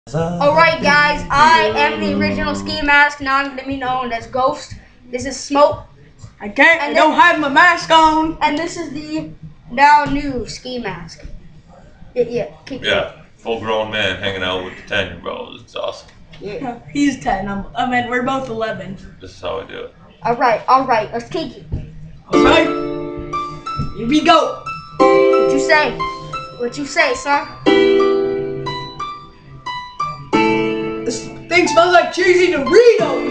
Alright guys, I am the original ski mask. Now I'm going to be known as Ghost. This is Smoke. I don't have my mask on. And this is the now new ski mask. Yeah, full grown man hanging out with the 10-year-olds. It's awesome. Yeah. He's 10. I mean, we're both 11. This is how we do it. Alright, let's kick it. Alright. Here we go. What you say? What you say, son? This thing smells like cheesy Doritos.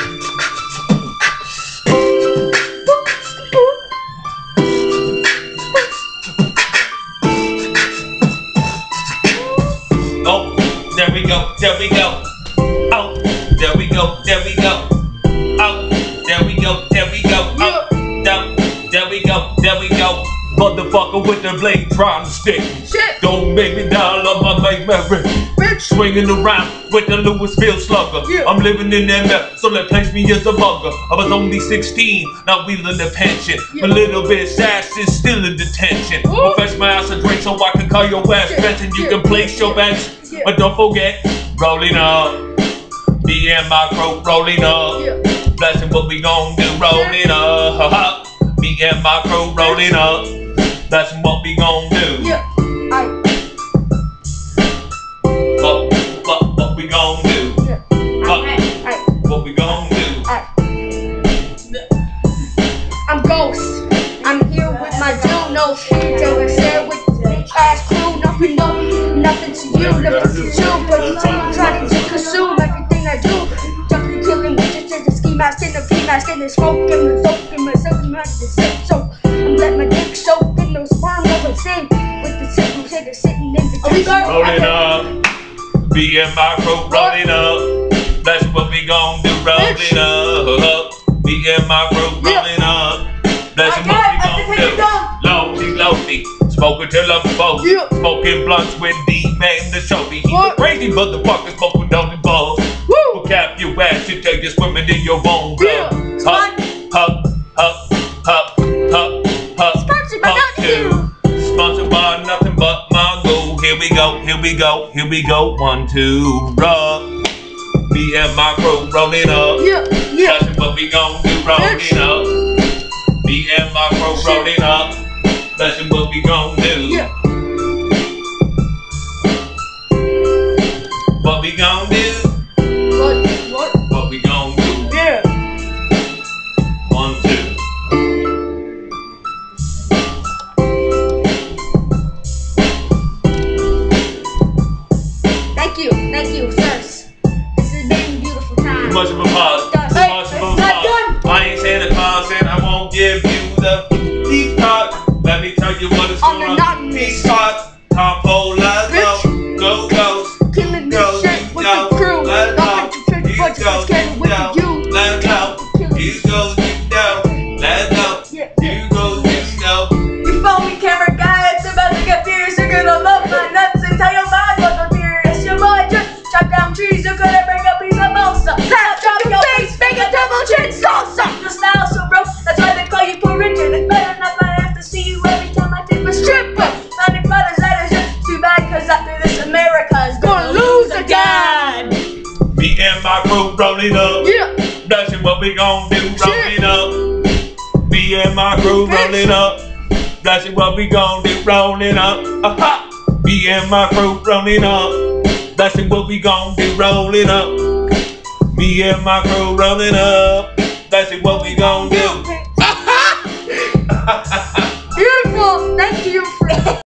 Oh, there we go, there we go. Oh, there we go, there we go. Oh, there we go, there we go. Oh, there we go, there we go. Motherfucker with the blade trying to stick. Shit. Don't make me down on my make memory. Bitch. Swinging around with the Louisville slugger. Yeah. I'm living in MF, so they place me as a bugger. I was only 16, now wheeling the pension. Yeah. A little bit sass is still in detention. Ooh. I'll fetch my ass a drink so I can call your ass best and you can place your bets. Yeah. But don't forget, rolling up. Me and my crew rolling up. Yeah. Blessing what we gon' do, rolling up. Me and my crew rolling up. That's what we gon' do. Yeah. What we gon' do? What we gon' do? I'm Ghost. I'm here with my dude. No shit. Till I share with the bitch ass crew. Nothing to you, nothing to you. But you trying to consume everything I do. Jumping, killing, just the ski mask in the P mask in the smoke and the soap and myself and the sip. So I'm letting my dick soak in those sperm of a sing. With the simple hitter sitting in the kitchen. Rolling up. Me and my crew rolling up. That's what we gon' do, rolling up. Me and my crew rolling up. That's what we gon' do. Low-key. Smoking till I'm full. Yeah. Smoking blunts with D-Man the show me. He's a crazy motherfucker smoking down the balls. Woo. We'll cap your ass to take you swimming in your own blood. Sponsored by nothing but Mongo. Here we go, here we go, here we go. 1, 2, rock. Me and my crew rolling up. Yeah. That's what we gon' do, rolling up. Me and my crew rolling up. That's what we gon' do. Yeah. What we gon' do? What we gon' do? Yeah. 1, 2. Thank you, sirs. This has been a beautiful time. Too much of a pause. Too much of a pause. I ain't Santa Claus and I won't give you the deep talk. Let me tell you what it's On the gonna Naughty Peace talk. Top hole, let's go. Go, go. Killing this shit with the crew. Let's Not go. that you You go. scared with you. Let's go. You go, you go. Let's go. You go, you go. You phone me, camera guy. It's about to get furious. You're gonna love my nuts and tell your mind what's so furious. Your boy just chop down trees. You're gonna bring a piece of balsa. Drop your face, make a double chin salsa. Your style so broke. That's why they call you Poor Richard. It's better not that I have to see you every time I take a stripper. Founding fathers, that is just too bad. Cause after this, America is gonna lose again. Me and my crew rolling up. Yeah. That's what we gon' do, rolling up. Me and my crew rolling up. That's what we gon' do, rolling up. Me and my crew rolling up. That's what we gon' do, rolling up. Me and my crew rolling up. That's what we gon' do. Beautiful. Thank you for